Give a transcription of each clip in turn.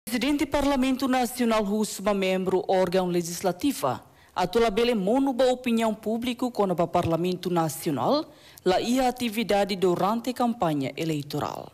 Presidente do Parlamento Nacional Russo, membro órgão legislativo, atolabele mono ba opinião pública com o Parlamento Nacional, lá ia atividade durante a campanha eleitoral.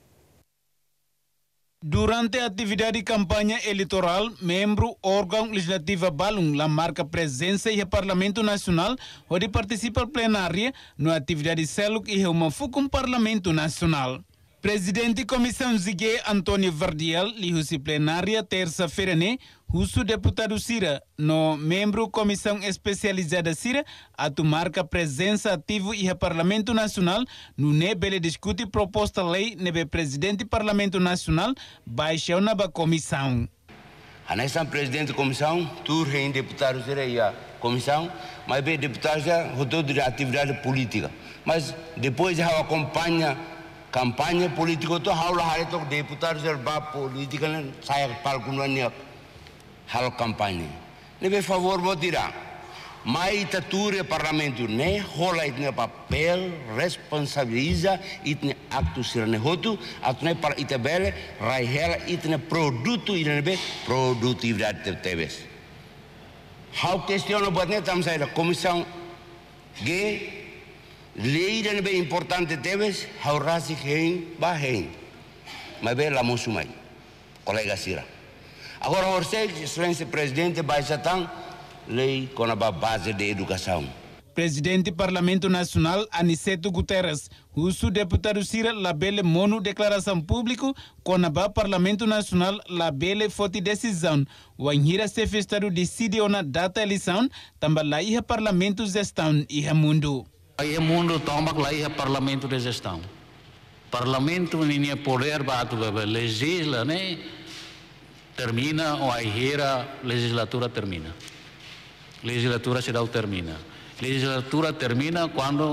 Durante a atividade de campanha eleitoral, membro órgão legislativo Balung la marca presença e Parlamento Nacional, onde participa plenária na atividade CELUC e uma fucum Parlamento Nacional. Presidente Comissão Zigue Antônio Vardiel, lihusi plenária terça-feira, Russo deputado Sira, no membro Comissão Especializada Sira, atu marca presença ativa e Parlamento Nacional, no nebele discute proposta lei nebe Presidente Parlamento Nacional, baixou na comissão. Anessa Presidente Comissão, tur em deputado Sira e a comissão, mas bem deputado já rodou de atividade política, mas depois já acompanha campanha política tu hal hari tu deputado serba política saya palkunuannya hal kampanye. Nebe favor botira. Mai tature parlamento ne hola itne papel responsabiliza itne aktu sirne hotu atne par itabele raihela itne produto itne be produtividade tebes. Hal questiona botne tam saya comissão G lei dan be importante tebes haurasi hein bahen mas be la musumai colega Sira agora você excelência presidente baixatang lei com a base de educação. Presidente do Parlamento Nacional Aniceto Guterres, Russo deputado Sira labele mono declaração público com a Parlamento Nacional labele foti decisão o anhira se festado decide ona data eleição também lá ia Parlamento gestão ia mundo. Aí o mundo toma lá o Parlamento de Gestão. Parlamento nem poder batu legisla, né? Termina ou a legislatura termina. Legislatura se dá termina. Legislatura termina quando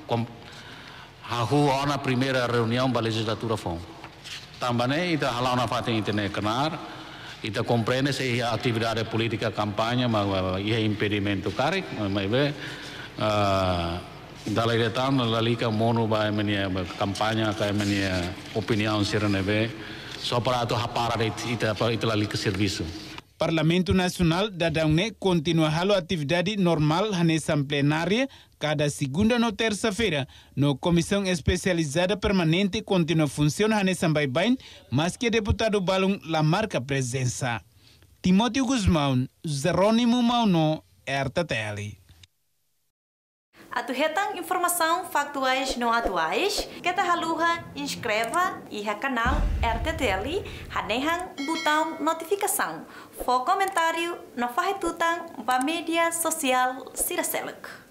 a na primeira reunião da legislatura foi. Também ita halau na fatin internet canar, ita compreende se a atividade política campanha, mas ia impedimento cari, mas be dalam datang lalika mono ba menia kampanya kaya menia opinião siranebe só para tu hapara ita lalika serviço. Parlamento Nacional da Daune continua a atividade normal nessa plenária cada segunda ou terça-feira. No Comissão Especializada Permanente continua funciona nessa bem, mas que deputado Balung la marca presença. Timóteo Guzmão, Jerônimo Mauno, RTTL. Atuhetang informação factuais não atuais, que ta haluha inscreva e ha canal RTTL, hadehang botão notificação, for comentário no farretutang ba mídia social Sira Seluk.